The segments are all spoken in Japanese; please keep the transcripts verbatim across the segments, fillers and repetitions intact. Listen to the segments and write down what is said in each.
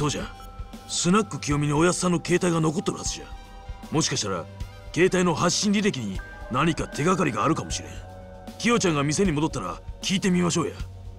そうじゃ。スナック清美におやっさんの携帯が残ってるはずじゃ。もしかしたら携帯の発信履歴に何か手がかりがあるかもしれん。キヨちゃんが店に戻ったら聞いてみましょうや。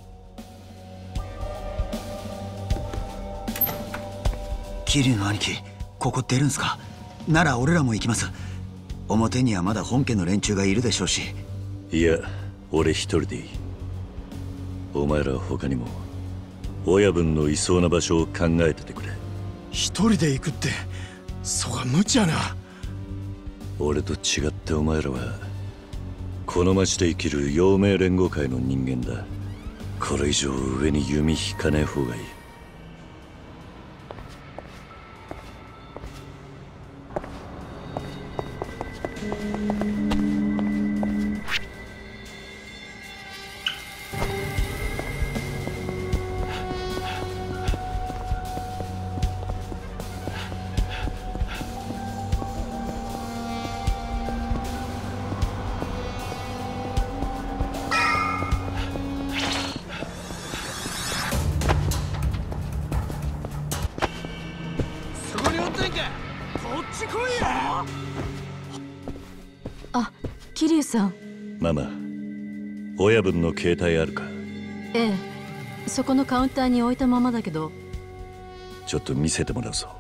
桐生の兄貴、ここ出るんすか？なら俺らも行きます。表にはまだ本家の連中がいるでしょうし。 いや、俺一人でいい。お前らは他にも親分のいそうな場所を考えててくれ。 一人で行くってそが無茶な。 俺と違ってお前らはこの町で生きる陽明連合会の人間だ。これ以上上に弓引かねえ方がいい。 あ、桐生さん。 ママ、親分の携帯あるか？ ええ、そこのカウンターに置いたままだけど。 ちょっと見せてもらうぞ。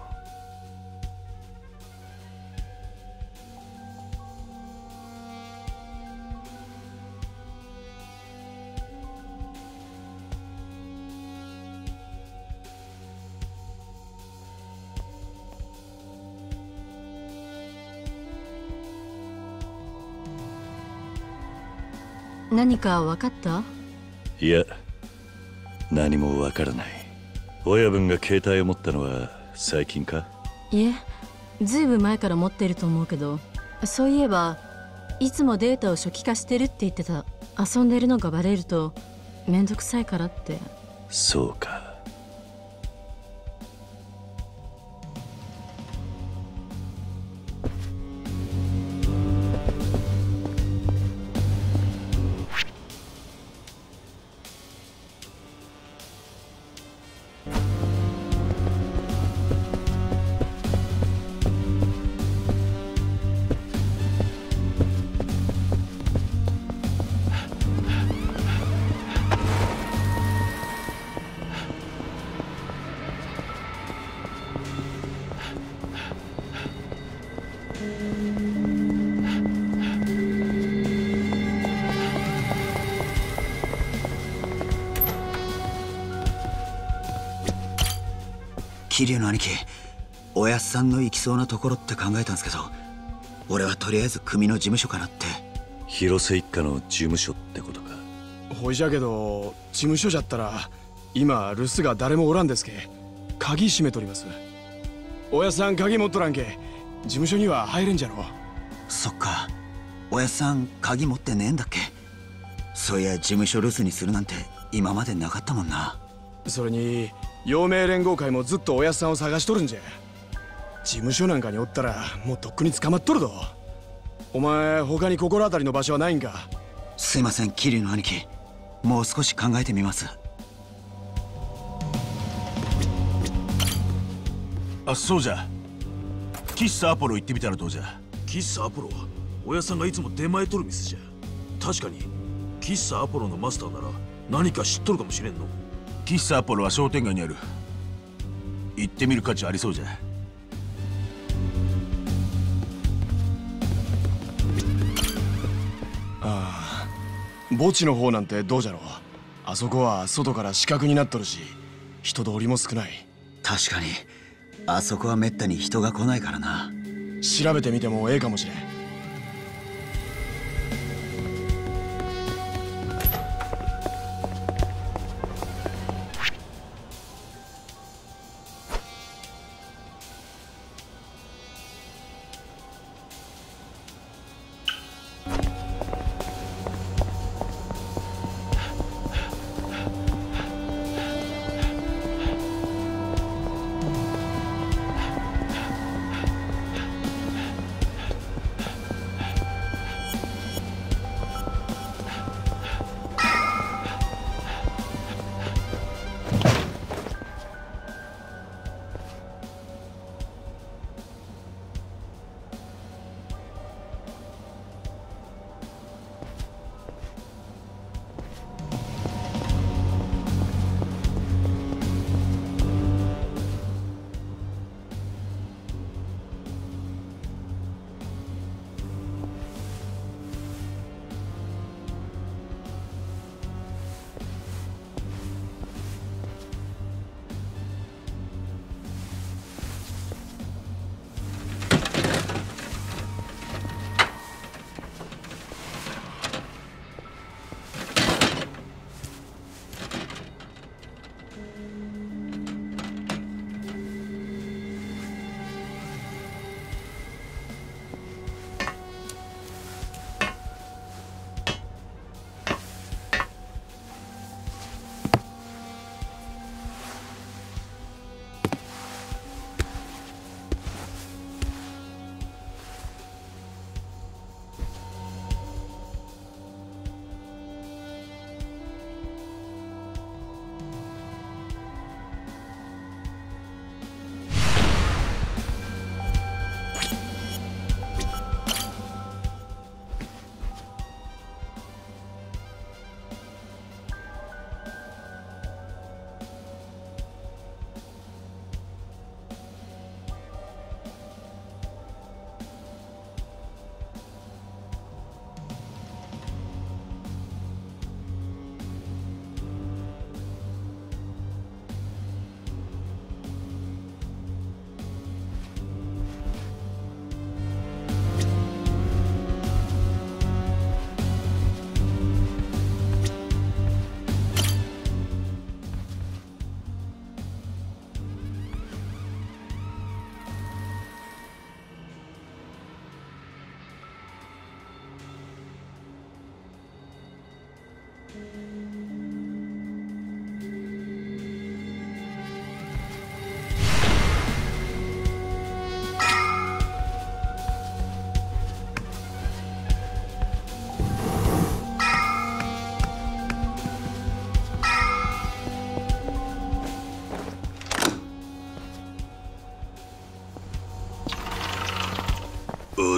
何か分かった？ いや、何もわからない。親分が携帯を持ったのは最近か？ いえ、ずいぶん前から持ってると思うけど、そういえばいつもデータを初期化してるって言ってた。遊んでるのがバレるとめんどくさいからって。 そうか。 桐生の兄貴、おやっさんの行きそうなところって考えたんですけど、俺はとりあえず組の事務所かなって。 広瀬一家の事務所ってことか。 ほいじゃけど事務所じゃったら今留守が誰もおらんですけ。鍵閉めとります。おやっさん鍵持っとらんけ事務所には入れんじゃろ。 そっか、おやっさん鍵持ってねえんだっけ。そういや事務所留守にするなんて今までなかったもんな。 それに陽明連合会もずっとおやっさんを探しとるんじゃ。事務所なんかにおったらもうとっくに捕まっとるぞ。お前他に心当たりの場所はないんか？ すいません桐生の兄貴、もう少し考えてみます。 あ、そうじゃ。喫茶アポロ行ってみたらどうじゃ。喫茶アポロはおやさんがいつも出前取る店じゃ。確かに喫茶アポロのマスターなら何か知っとるかもしれんの。喫茶アポロは商店街にある。行ってみる価値ありそうじゃ。 ああ、墓地の方なんてどうじゃろう。あそこは外から死角になっとるし人通りも少ない。 確かにあそこはめったに人が来ないからな。 調べてみてもええかもしれん。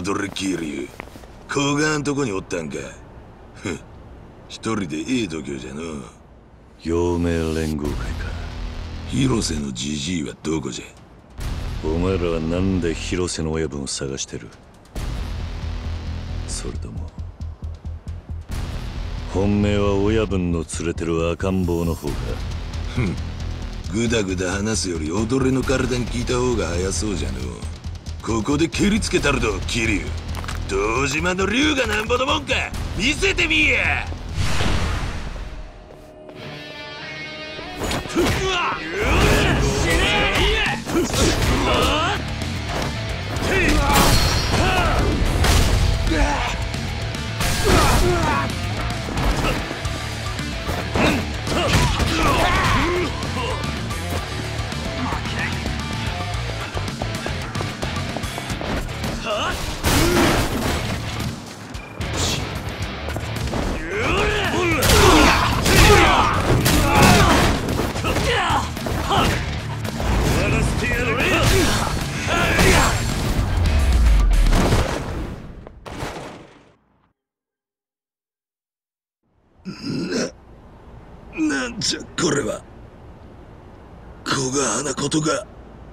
踊れキリュウ。小川んとこにおったんか。ふん、一人でええ度胸じゃの。 陽明連合会か。 広瀬のジジイはどこじゃ。 お前らはなんで広瀬の親分を探してる。それとも本命は親分の連れてる赤ん坊の方か。 ふん、ぐだぐだ話すより踊れの体に聞いた方が早そうじゃの。ここで蹴りつけたるどキリュウ。堂島の竜がなんぼのもんか見せてみや。うわっなんじゃこれは。小川なことが。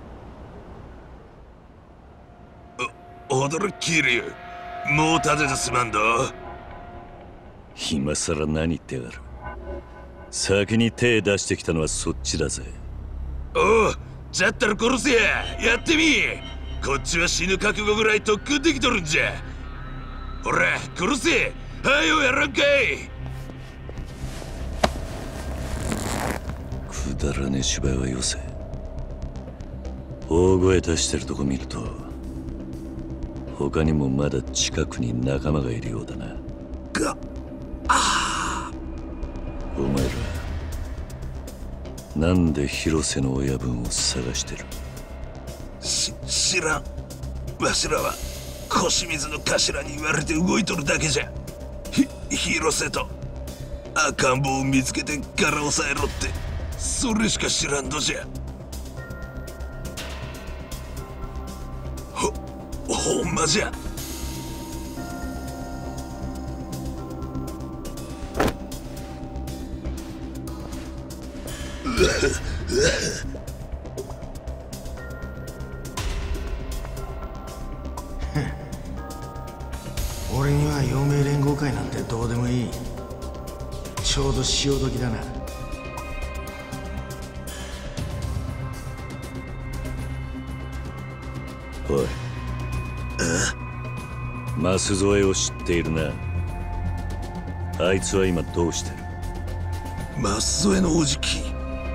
お踊るキリュウ。もう立ててすまんど。 今さら何言ってやがる。先に手出してきたのはそっちだぜ。 おう、じゃったら殺せや。やってみ。こっちは死ぬ覚悟ぐらい特訓できとるんじゃ。ほら殺せ。はよやらんかい。 くだらねえ芝居はよせ。大声出してるとこ見ると他にもまだ近くに仲間がいるようだな。 がああ、 お前らなんで広瀬の親分を探してる。 し知らん。わしらは腰水の頭に言われて動いとるだけじゃ。ひ広瀬と赤ん坊を見つけて柄を押さえろってそれしか知らんのじゃ。ほほんまじゃ。 俺には陽明連合会なんてどうでもいい。ちょうど潮時だな。 おい、舛添を知っているな。あいつは今どうしてる。 舛添のおじき、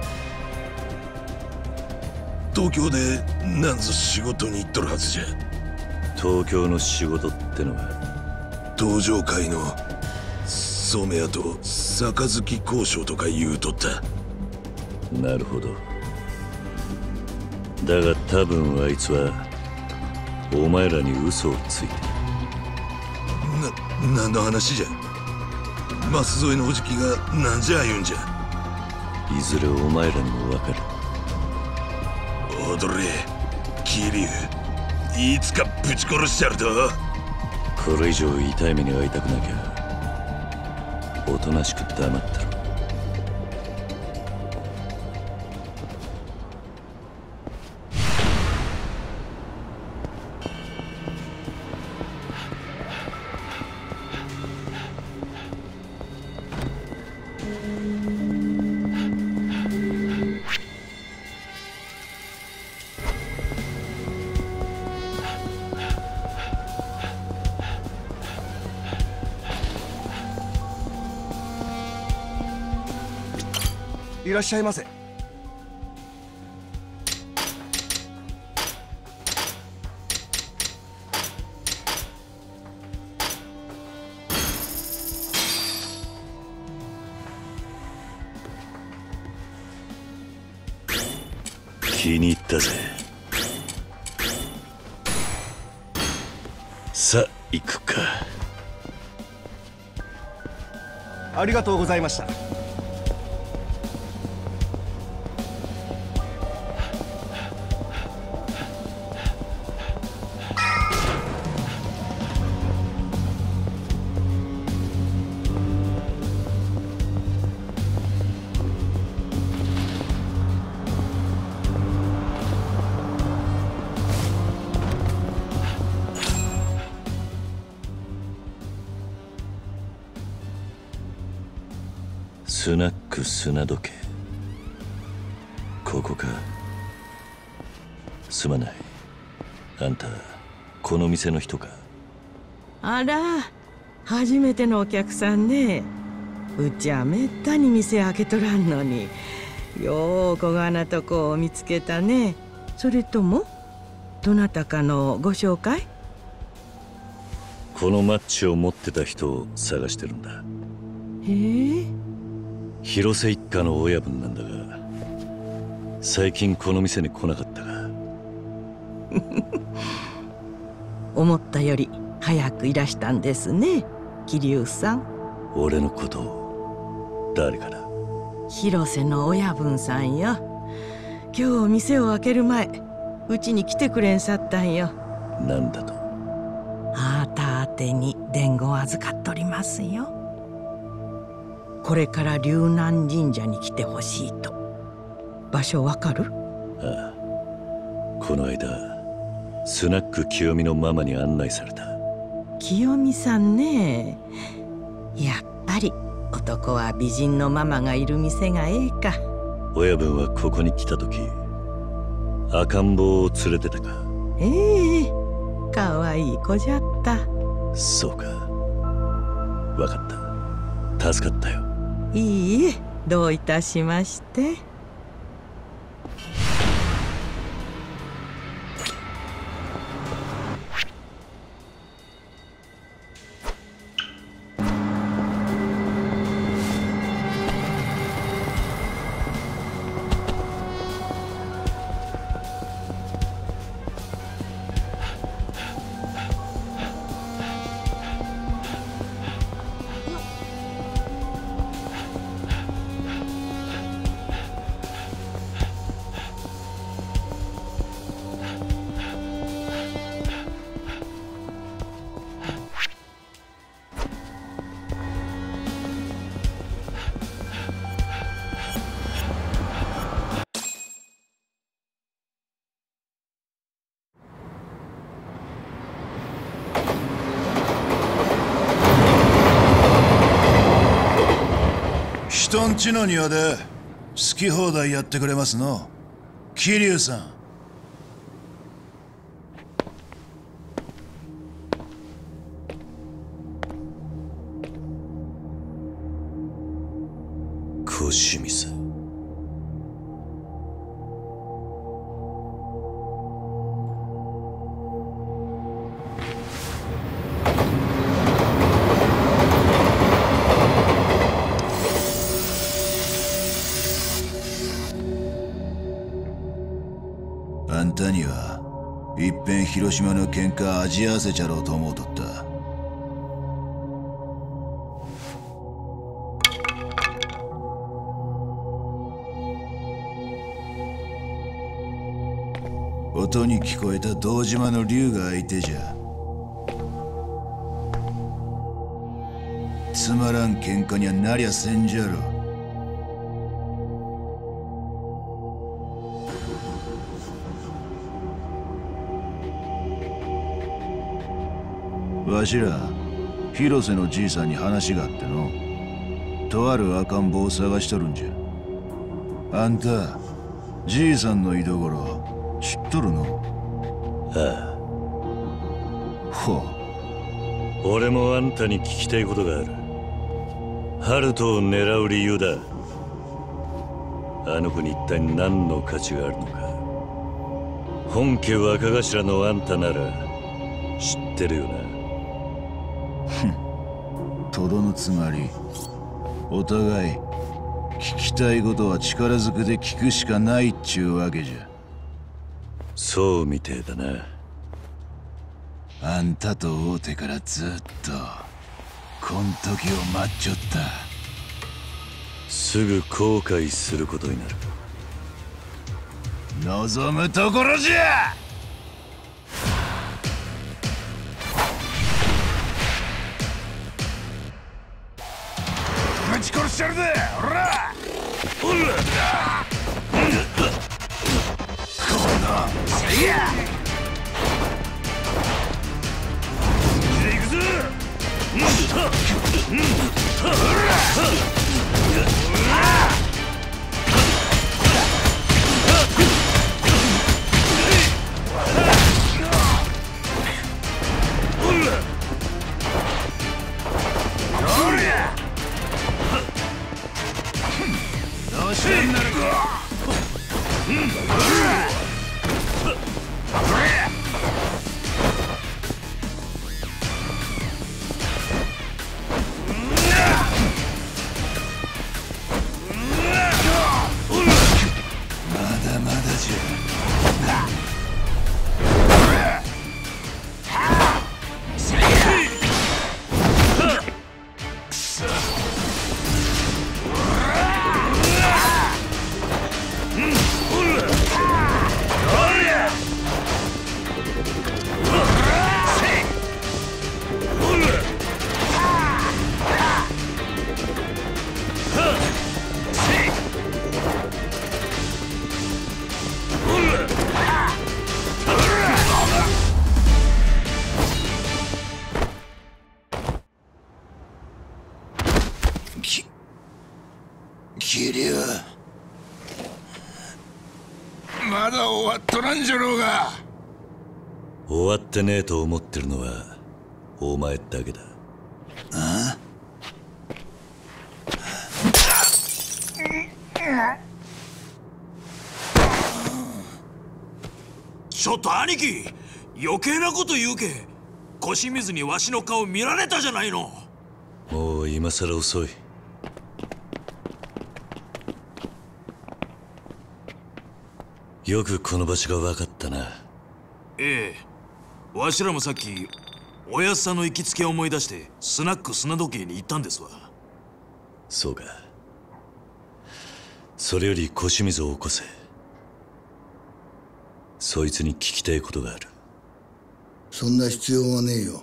東京でなんぞ仕事に行っとるはずじゃ。 東京の仕事ってのは東上会の染屋と杯交渉とか言うとった。 なるほど。だが多分あいつはお前らに嘘をついてな、何の話じゃ。舛添のおじきが何じゃ言うんじゃ。 いずれお前らにも分かる。 踊れ桐生、いつかぶち殺しちゃると。 これ以上痛い目に遭いたくなきゃおとなしく黙ってろ。 いらっしゃいませ。 気に入ったぜ。さあ行くか。 ありがとうございました。 スナック砂時計、ここか。すまない。あんたこの店の人か？ あら、初めてのお客さんね。うちはめったに店開けとらんのに、よう小がなとこを見つけたね。それともどなたかのご紹介？ このマッチを持ってた人を探してるんだ。 へえ。 広瀬一家の親分なんだが、最近この店に来なかったか？ 思ったより早くいらしたんですね、桐生さん。 俺のことを誰かな？ 広瀬の親分さんよ。今日店を開ける前、うちに来てくれんさったんよ。 なんだと？ あーた宛てに伝言預かっとりますよ。これから龍南神社に来てほしいと。場所わかる？ ああ、この間スナック清美のママに案内された。 清美さんね。やっぱり男は美人のママがいる店がええか。 親分はここに来た時赤ん坊を連れてたか？ ええ、かわいい子じゃった。 そうか、わかった。助かったよ。 いいえ、どういたしまして。 人んちの庭で好き放題やってくれますの、桐生さん。 小清水。 あんたにはいっぺん広島の喧嘩味合わせちゃろうと思うとった。音に聞こえた堂島の竜が相手じゃ。つまらん喧嘩にはなりゃせんじゃろ。わしら広瀬のじいさんに話があっての、とある赤ん坊を探しとるんじゃ。あんたじいさんの居所知っとるの？ ああ。 ほう。俺もあんたに聞きたいことがある。ハルトを狙う理由だ。あの子に一体何の価値があるのか。本家若頭のあんたなら知ってるよな。 とどのつまり、お互い聞きたいことは力ずくで聞くしかないっちゅうわけじゃ。 そうみてえだな。 あんたと会うてからずっとこん時を待っちょった。 すぐ後悔することになる。 望むところじゃ。ぶち殺してやるぜ、おらおらこのせいや行くぞ。 き桐生まだ終わっとらんじゃろうが。 終わってねえと思ってるのはお前だけだ。 あちょっと兄貴、余計なこと言うけ。腰水にわしの顔見られたじゃないの。 もう今さら遅い。よくこの場所が分かったな。 ええ、わしらもさっきおやっさんの行きつけを思い出してスナック砂時計に行ったんですわ。 そうか。それより腰水を起こせ。そいつに聞きたいことがある。 そんな必要はねえよ。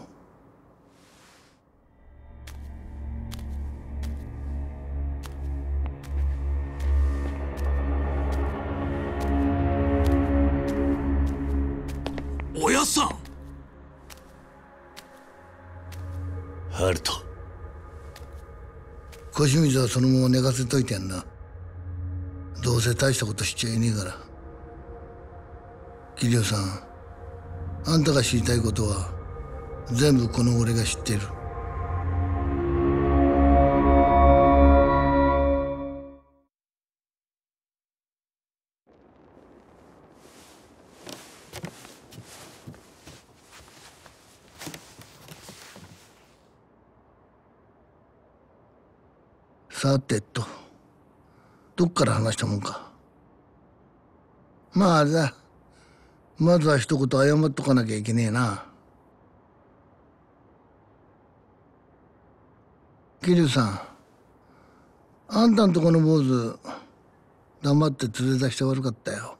おやっさん。 ハルト。 腰水はそのまま寝かせといてやんな。どうせ大したことしちゃいねえから。桐生さん、あんたが知りたいことは全部この俺が知ってる。さてと、どっから話したもんか。まああれだ、まずは一言謝っとかなきゃいけねえな。桐生さん、あんたんとこの坊主黙って連れ出して悪かったよ。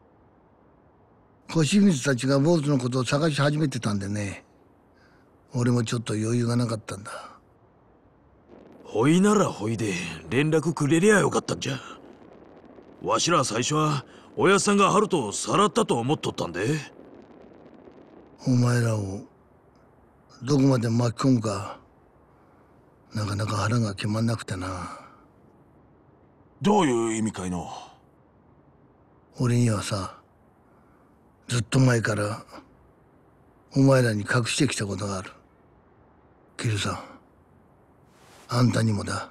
腰水たちが坊主のことを探し始めてたんでね、俺もちょっと余裕がなかったんだ。 ほいならほいで連絡くれりゃよかったんじゃ。わしら最初はおやっさんがハルトをさらったと思っとったんで。 お前らをどこまで巻き込むかなかなか腹が決まんなくてな。 どういう意味かいの。 俺にはさ、ずっと前からお前らに隠してきたことがある。桐生さん、あんたにもだ。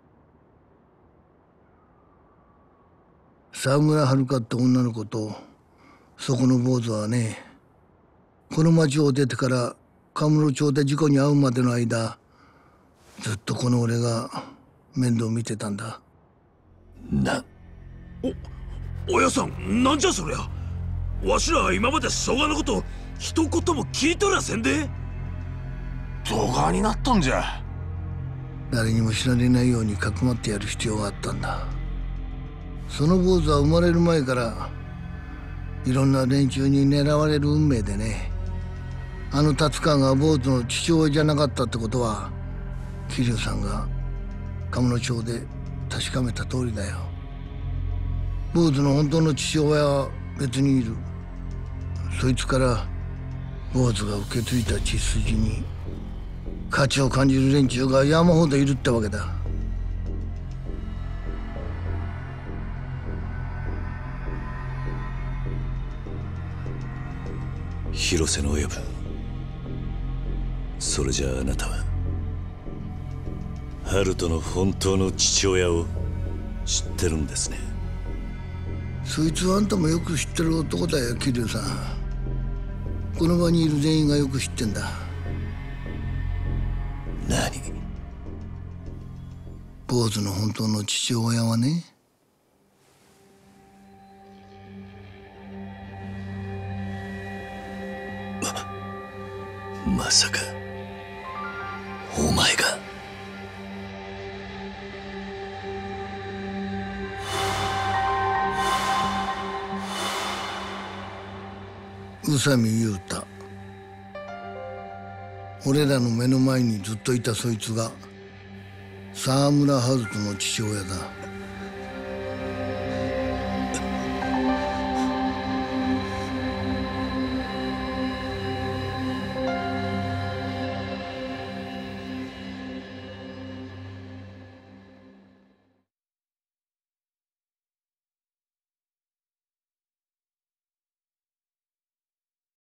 沢村遥って女の子とそこの坊主はね、この町を出てからカムロ町で事故に遭うまでの間、ずっとこの俺が面倒見てたんだ。 な、 お、おやさん、なんじゃそりゃ。わしら今までそがのこと一言も聞いとらせんで。 どがになっとんじゃ。 誰にも知られないようにかくまってやる必要があったんだ。その坊主は生まれる前からいろんな連中に狙われる運命でね。あの達川が坊主の父親じゃなかったってことは桐生さんが鴨野町で確かめた通りだよ。坊主の本当の父親は別にいる。そいつから坊主が受け継いだ血筋に価値を感じる連中が山ほどいるってわけだ。 広瀬の親分、それじゃああなたはハルトの本当の父親を知ってるんですね。 そいつはあんたもよく知ってる男だよ、桐生さん。この場にいる全員がよく知ってんだ。 何？ 坊主の本当の父親はね、 ま、まさかお前が。 宇佐美雄太。俺らの目の前にずっといたそいつが沢村春人の父親だ。